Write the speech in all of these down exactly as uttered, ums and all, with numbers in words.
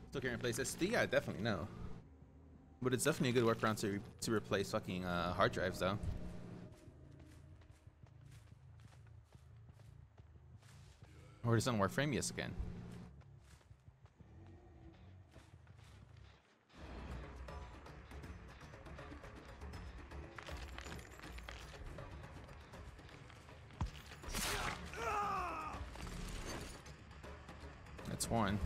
Still can't replace S S D? Yeah, definitely no. But it's definitely a good workaround to re to replace fucking uh, hard drives though. Or just on Warframe, yes again. That's one.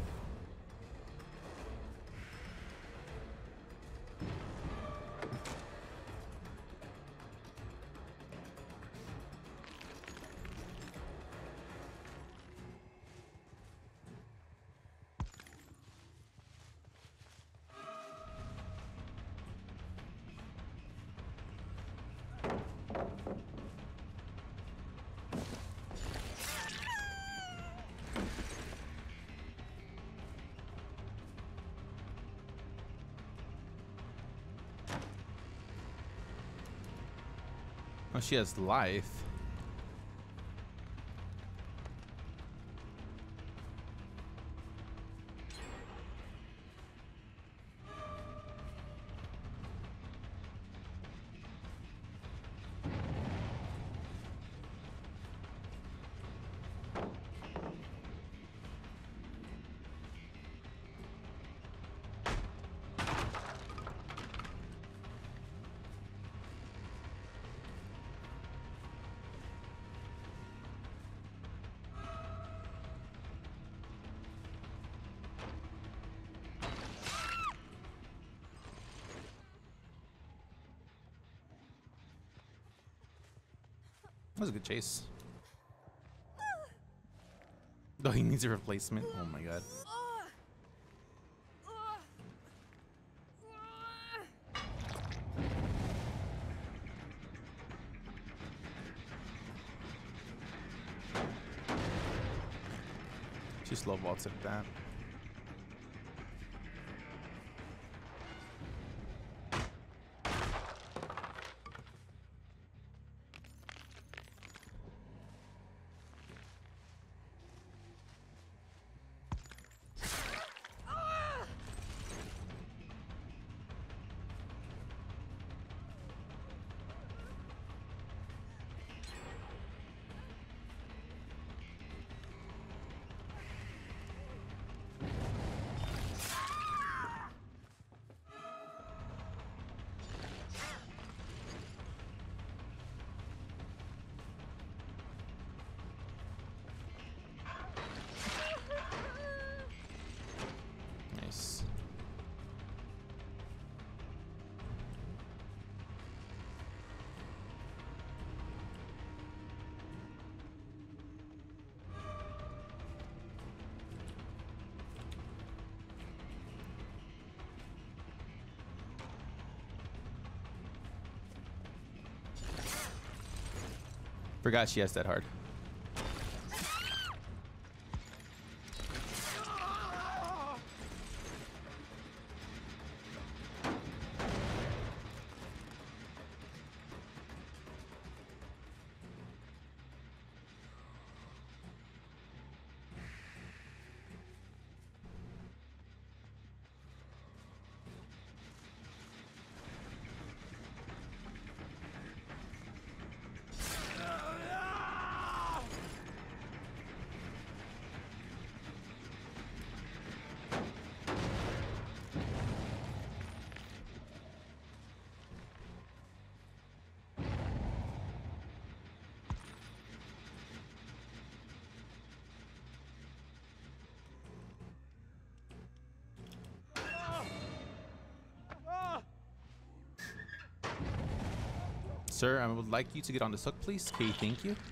Oh, she has life. That was a good chase. Oh, he needs a replacement. Oh my god. She slow vaults at that. Nice. Forgot she has that hard. Sir, I would like you to get on this hook, please. Okay, thank you.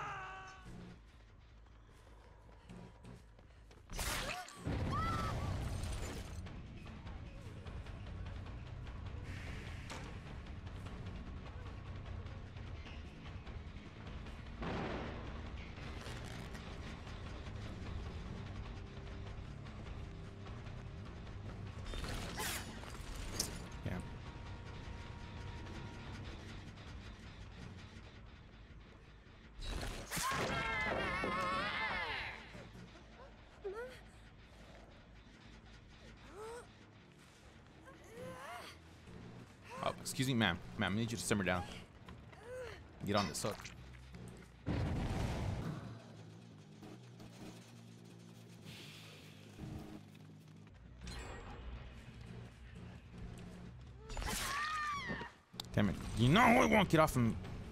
Yeah. Excuse me, ma'am. Ma'am, I need you to simmer down. Get on this hook. Damn it. You know I won't get off him.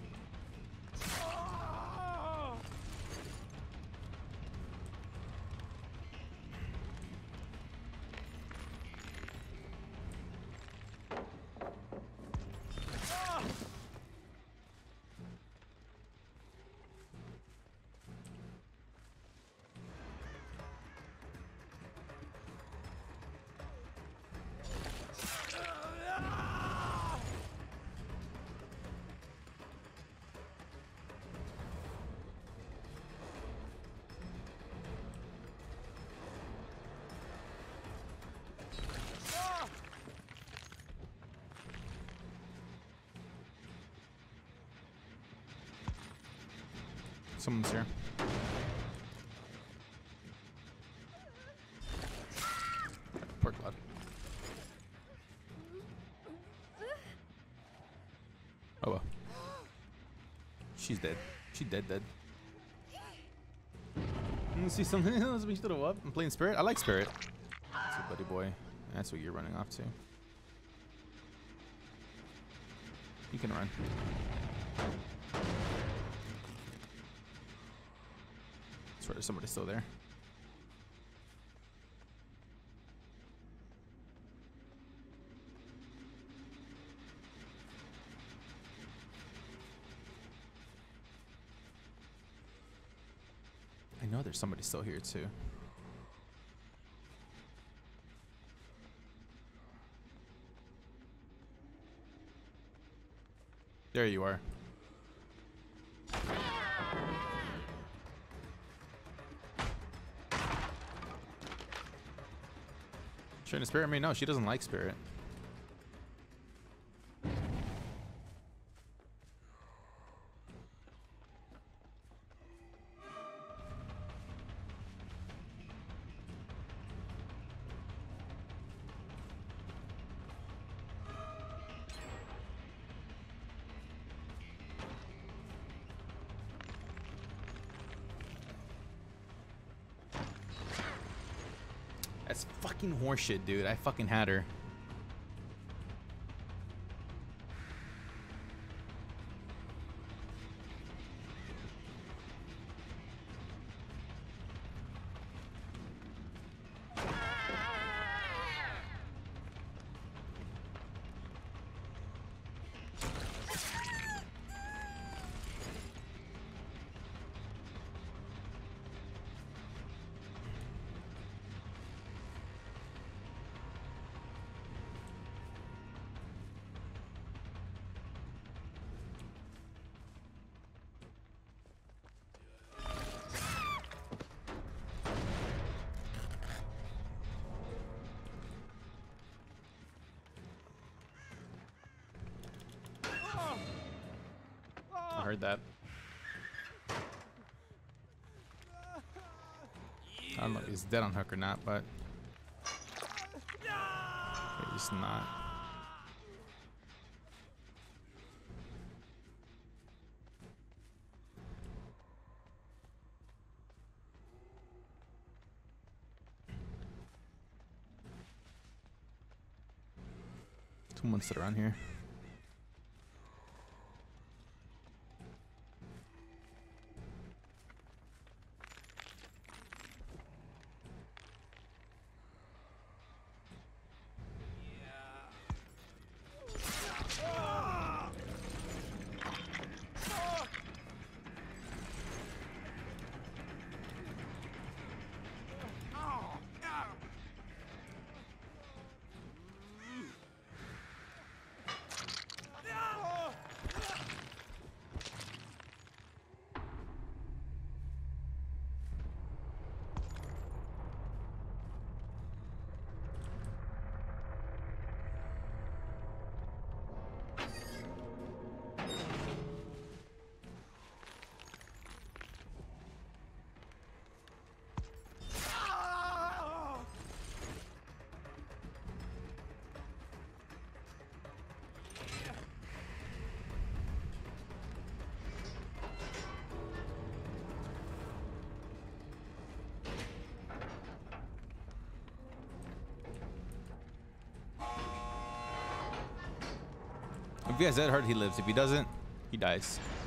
Someone's here. Poor God. Oh well. She's dead. She's dead, dead. You see something else we should have up? I'm playing Spirit. I like Spirit. That's a buddy boy. That's what you're running off to. You can run. I swear there's somebody still there. I know there's somebody still here too. There you are. Trying to spirit me? No, she doesn't like spirit. That's fucking horseshit, dude. I fucking had her. I heard that. I don't know if he's dead on hook or not, but he's not. Someone sit around here. If he has that heart, he lives. If he doesn't, he dies.